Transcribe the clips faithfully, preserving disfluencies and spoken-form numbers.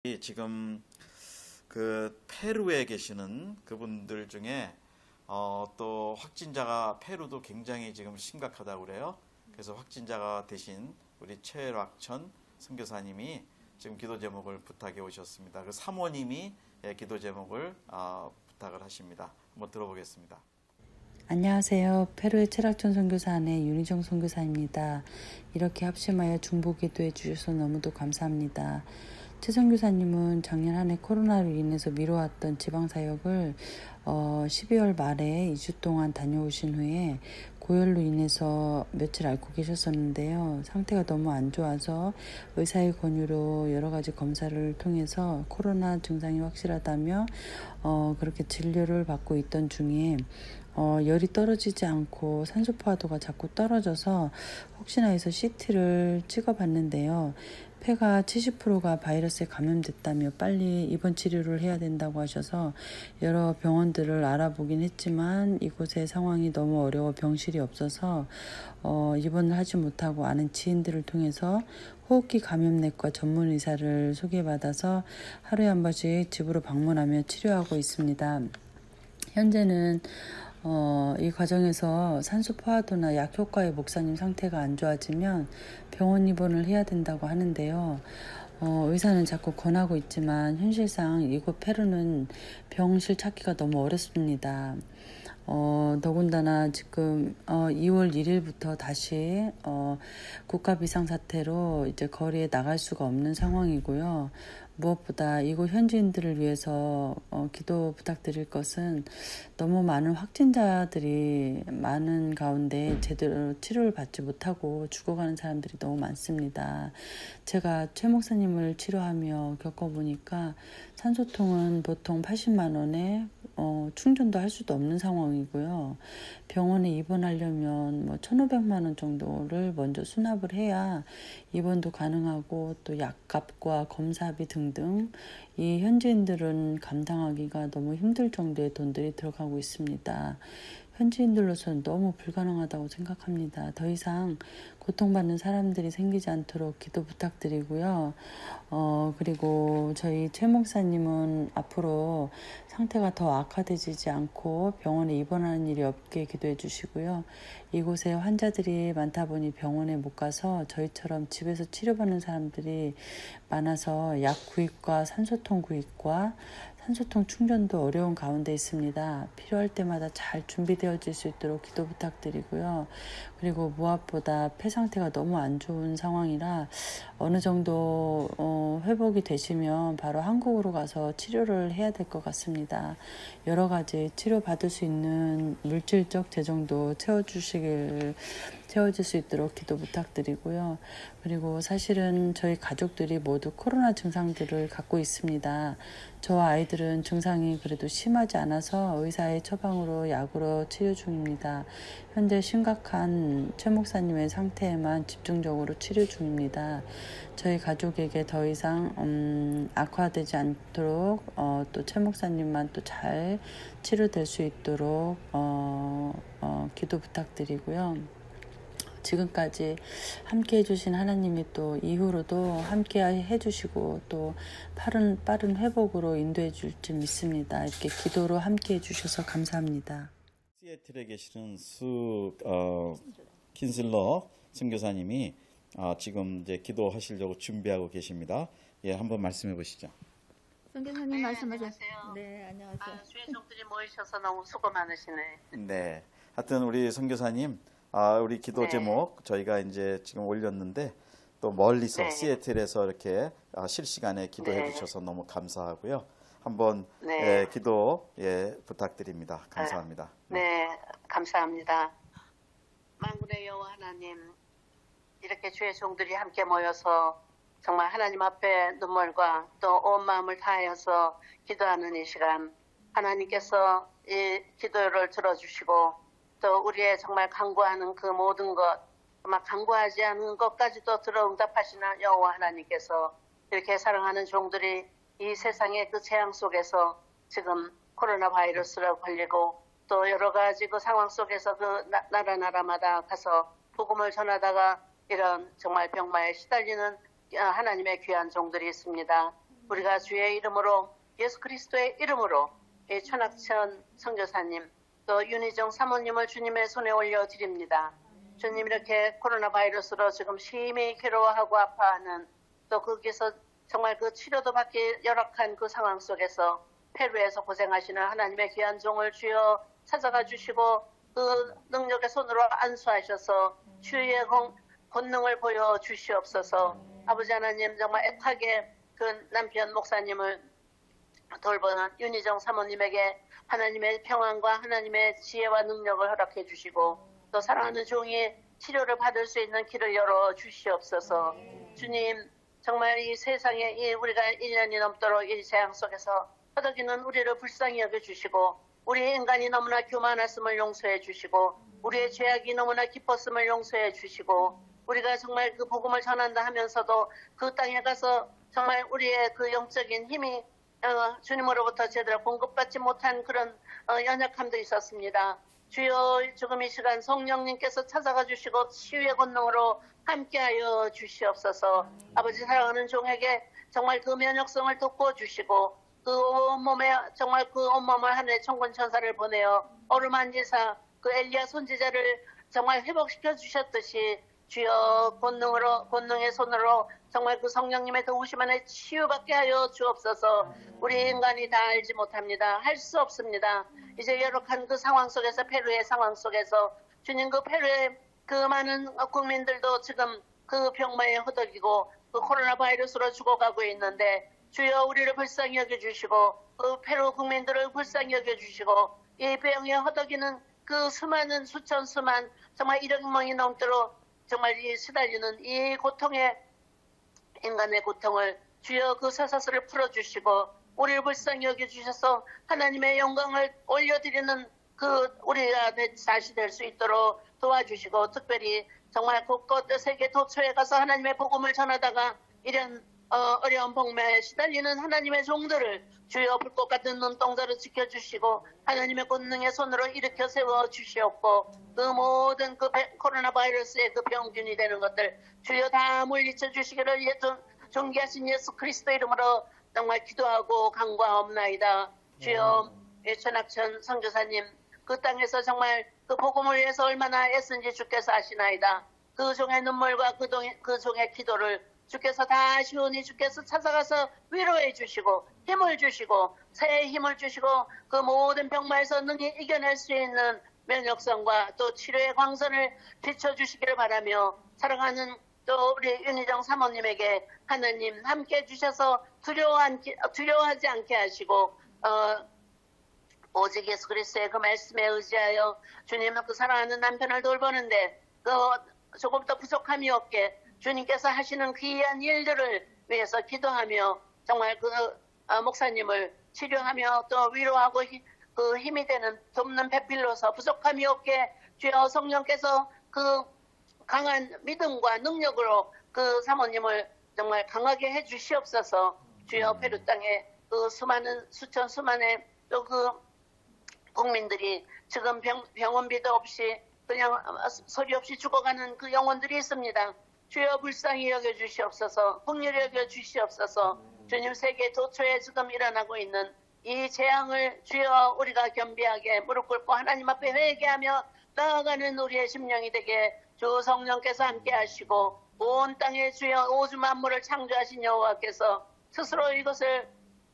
이 지금 그 페루에 계시는 그분들 중에 어, 또 확진자가 페루도 굉장히 지금 심각하다고 그래요. 그래서 확진자가 되신 우리 최락천 선교사님이 지금 기도 제목을 부탁해 오셨습니다. 그 사모님이 예, 기도 제목을 어, 부탁을 하십니다. 한번 들어보겠습니다. 안녕하세요. 페루의 최락천 선교사 아내 윤희정 선교사입니다. 이렇게 합심하여 중보 기도해 주셔서 너무도 감사합니다. 최 선교사님은 작년 한 해 코로나로 인해서 미뤄왔던 지방사역을 어, 십이월 말에 이 주 동안 다녀오신 후에 고열로 인해서 며칠 앓고 계셨었는데요. 상태가 너무 안 좋아서 의사의 권유로 여러 가지 검사를 통해서 코로나 증상이 확실하다며 어, 그렇게 진료를 받고 있던 중에 어, 열이 떨어지지 않고 산소 포화도가 자꾸 떨어져서 혹시나 해서 씨티를 찍어봤는데요. 폐가 칠십 퍼센트가 바이러스에 감염됐다며 빨리 입원 치료를 해야 된다고 하셔서 여러 병원들을 알아보긴 했지만 이곳의 상황이 너무 어려워 병실이 없어서 어, 입원을 하지 못하고 아는 지인들을 통해서 호흡기 감염내과 전문 의사를 소개받아서 하루에 한 번씩 집으로 방문하며 치료하고 있습니다. 현재는 어, 이 과정에서 산소 포화도나 약 효과의 목사님 상태가 안 좋아지면 병원 입원을 해야 된다고 하는데요. 어, 의사는 자꾸 권하고 있지만 현실상 이곳 페루는 병실 찾기가 너무 어렵습니다. 어, 더군다나 지금 어, 이월 일일부터 다시 어, 국가 비상사태로 이제 거리에 나갈 수가 없는 상황이고요. 무엇보다 이곳 현지인들을 위해서 어, 기도 부탁드릴 것은 너무 많은 확진자들이 많은 가운데 제대로 치료를 받지 못하고 죽어가는 사람들이 너무 많습니다. 제가 최 목사님을 치료하며 겪어보니까 산소통은 보통 팔십만 원에 어, 충전도 할 수도 없는 상황이고요. 병원에 입원하려면 뭐 천오백만 원 정도를 먼저 수납을 해야 입원도 가능하고 또 약값과 검사비 등등 이 현지인들은 감당하기가 너무 힘들 정도의 돈들이 들어가고 있습니다. 현지인들로서는 너무 불가능하다고 생각합니다. 더 이상 고통받는 사람들이 생기지 않도록 기도 부탁드리고요. 어, 그리고 저희 최 목사님은 앞으로 상태가 더 악화되지 않고 병원에 입원하는 일이 없게 기도해 주시고요. 이곳에 환자들이 많다 보니 병원에 못 가서 저희처럼 집에서 치료받는 사람들이 많아서 약 구입과 산소통 구입과 산소통 충전도 어려운 가운데 있습니다. 필요할 때마다 잘 준비되어질 수 있도록 기도 부탁드리고요. 그리고 무엇보다 폐 상태가 너무 안 좋은 상황이라 어느 정도 어, 회복이 되시면 바로 한국으로 가서 치료를 해야 될 것 같습니다. 여러 가지 치료받을 수 있는 물질적 재정도 채워주시길 채워질 수 있도록 기도 부탁드리고요. 그리고 사실은 저희 가족들이 모두 코로나 증상들을 갖고 있습니다. 저와 아이들은 증상이 그래도 심하지 않아서 의사의 처방으로 약으로 치료 중입니다. 현재 심각한 최 목사님의 상태에만 집중적으로 치료 중입니다. 저희 가족에게 더 이상 음, 악화되지 않도록 어, 또 최 목사님만 또 잘 치료될 수 있도록 어, 어, 기도 부탁드리고요. 지금까지 함께 해주신 하나님이 또 이후로도 함께 해주시고 또 빠른, 빠른 회복으로 인도해 줄지 믿습니다. 이렇게 기도로 함께 해주셔서 감사합니다. 시애틀에 계시는 수 어, 킨슬러 선교사님이 어, 지금 이제 기도하시려고 준비하고 계십니다. 예, 한번 말씀해 보시죠. 선교사님 네, 말씀하세요. 안녕하세요. 네, 안녕하세요. 아, 주의 종들이 모이셔서 너무 수고 많으시네. 네, 하여튼 우리 선교사님, 아, 우리 기도 네. 제목 저희가 이제 지금 올렸는데 또 멀리서 네. 시애틀에서 이렇게 아, 실시간에 기도해 네. 주셔서 너무 감사하고요. 한번 네. 예, 기도 예, 부탁드립니다. 감사합니다. 네, 감사합니다. 만군의 여호와 하나님, 이렇게 주의 종들이 함께 모여서 정말 하나님 앞에 눈물과 또 온 마음을 다하여서 기도하는 이 시간, 하나님께서 이 기도를 들어주시고 또 우리의 정말 간구하는 그 모든 것, 막 간구하지 않은 것까지도 들어 응답하시는 여호와 하나님께서 이렇게 사랑하는 종들이 이 세상의 그 재앙 속에서 지금 코로나 바이러스로 걸리고 또 여러 가지 그 상황 속에서 그 나, 나라 나라마다 가서 복음을 전하다가 이런 정말 병마에 시달리는 하나님의 귀한 종들이 있습니다. 우리가 주의 이름으로 예수 그리스도의 이름으로 이 천학천 선교사님 또 윤희정 사모님을 주님의 손에 올려드립니다. 주님 이렇게 코로나 바이러스로 지금 심히 괴로워하고 아파하는 또 거기서 정말 그 치료도 받기 열악한 그 상황 속에서 페루에서 고생하시는 하나님의 귀한 종을 주여 찾아가 주시고 그 능력의 손으로 안수하셔서 주의 권능을 보여 주시옵소서. 아버지 하나님 정말 애타게 그 남편 목사님을 돌보는 윤희정 사모님에게 하나님의 평안과 하나님의 지혜와 능력을 허락해 주시고 또 사랑하는 종이 치료를 받을 수 있는 길을 열어 주시옵소서. 주님 정말 이 세상에 이 우리가 일 년이 넘도록 이 재앙 속에서 허덕이는 우리를 불쌍히 여겨주시고 우리 인간이 너무나 교만했음을 용서해 주시고 우리의 죄악이 너무나 깊었음을 용서해 주시고 우리가 정말 그 복음을 전한다 하면서도 그 땅에 가서 정말 우리의 그 영적인 힘이 어, 주님으로부터 제대로 공급받지 못한 그런 어, 연약함도 있었습니다. 주여 지금 이 시간 성령님께서 찾아가 주시고 치유의 권능으로 함께하여 주시옵소서. 아버지 사랑하는 종에게 정말 그 면역성을 돋궈주시고 그 온몸에 정말 그 온몸을 하늘의 천군 천사를 보내어 어루만지사 그 엘리야 선지자를 정말 회복시켜 주셨듯이 주여 권능으로 권능의 손으로 정말 그 성령님의 도우심 안에 치유받게 하여 주옵소서. 우리 인간이 다 알지 못합니다. 할 수 없습니다. 이제 열악한 그 상황 속에서 페루의 상황 속에서 주님 그 페루의 그 많은 국민들도 지금 그 병마에 허덕이고 그 코로나 바이러스로 죽어가고 있는데 주여 우리를 불쌍히 여겨주시고 그 페루 국민들을 불쌍히 여겨주시고 이 병에 허덕이는 그 수많은 수천 수만 정말 일억 명이 넘도록 정말 이 시달리는 이 고통에 인간의 고통을 주여 그 쇠사슬을 풀어주시고 우리를 불쌍히 여겨주셔서 하나님의 영광을 올려드리는 그 우리가 다시 될 수 있도록 도와주시고 특별히 정말 곳곳 세계 도처에 가서 하나님의 복음을 전하다가 이런 어, 어려운 복매에 시달리는 하나님의 종들을 주여 불꽃 같은 눈동자로 지켜주시고 하나님의 권능의 손으로 일으켜 세워 주시옵고 그 모든 그 코로나 바이러스의 그 병균이 되는 것들 주여 다 물리쳐 주시기를 존귀하신 예수 그리스도 이름으로 정말 기도하고 간구하옵나이다. 주여 천학천 선교사님 그 땅에서 정말 그 복음을 위해서 얼마나 애쓴지 주께서 아시나이다. 그 종의 눈물과 그, 동, 그 종의 기도를 주께서 다 시온이 주께서 찾아가서 위로해 주시고 힘을 주시고 새해 힘을 주시고 그 모든 병마에서 능히 이겨낼 수 있는 면역성과 또 치료의 광선을 비춰주시기를 바라며 사랑하는 또 우리 윤희정 사모님에게 하나님 함께 해주셔서 두려워 않게, 두려워하지 않게 하시고 어, 오직 예수 그리스도의 그 말씀에 의지하여 주님 그 사랑하는 남편을 돌보는데 그 조금 더 부족함이 없게 주님께서 하시는 귀한 일들을 위해서 기도하며 정말 그 어, 목사님을 치료하며 또 위로하고 히, 그 힘이 되는 돕는 배필로서 부족함이 없게 주여 성령께서 그 강한 믿음과 능력으로 그 사모님을 정말 강하게 해 주시옵소서. 주여 페루 땅에 그 수많은 수천 수만의 또 그 국민들이 지금 병, 병원비도 없이 그냥 소리 없이 죽어가는 그 영혼들이 있습니다. 주여 불쌍히 여겨주시옵소서. 긍휼히 여겨주시옵소서. 주님 세계 도처에 지금 일어나고 있는 이 재앙을 주여 우리가 겸비하게 무릎 꿇고 하나님 앞에 회개하며 나아가는 우리의 심령이 되게 주 성령께서 함께 하시고 온 땅에 주여 오주 만물을 창조하신 여호와께서 스스로 이것을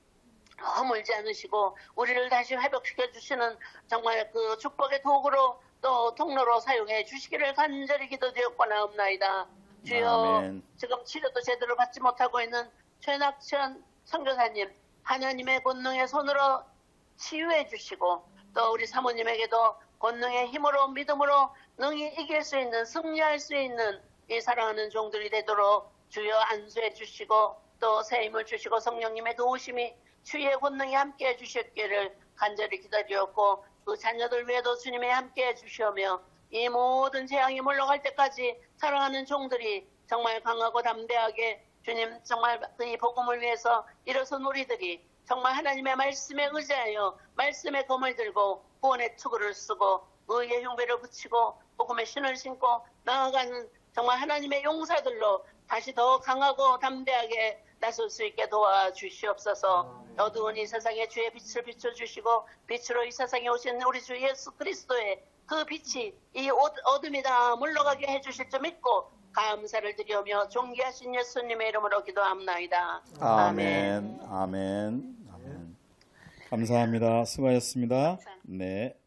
허물지 않으시고 우리를 다시 회복시켜 주시는 정말 그 축복의 도구로 또 통로로 사용해 주시기를 간절히 기도드렸거나옵나이다. 주여 아멘. 지금 치료도 제대로 받지 못하고 있는 최낙천 선교사님 하나님의 권능의 손으로 치유해 주시고 또 우리 사모님에게도 권능의 힘으로 믿음으로 능히 이길 수 있는 승리할 수 있는 이 사랑하는 종들이 되도록 주여 안수해 주시고 또 새 힘을 주시고 성령님의 도우심이 주의 권능이 함께해 주셨기를 간절히 기다렸고 그 자녀들 위에도 주님이 함께해 주시오며 이 모든 재앙이 물러갈 때까지 사랑하는 종들이 정말 강하고 담대하게 주님 정말 이 복음을 위해서 일어선 우리들이 정말 하나님의 말씀에 의지하여 말씀의 검을 들고 구원의 투구를 쓰고 의의 흉배를 붙이고 복음의 신을 신고 나아가는 정말 하나님의 용사들로 다시 더 강하고 담대하게 나설 수 있게 도와주시옵소서. 어두운 이 세상에 주의 빛을 비춰주시고 빛으로 이 세상에 오신 우리 주 예수 그리스도의 그 빛이 이 어- 어둠이 다 물러가게 해주실 줄 믿고 감사를 드리오며 존귀하신 예수님의 이름으로 기도합나이다. 아멘. 아멘. 아멘. 감사합니다. 수고하셨습니다. 감사합니다. 네.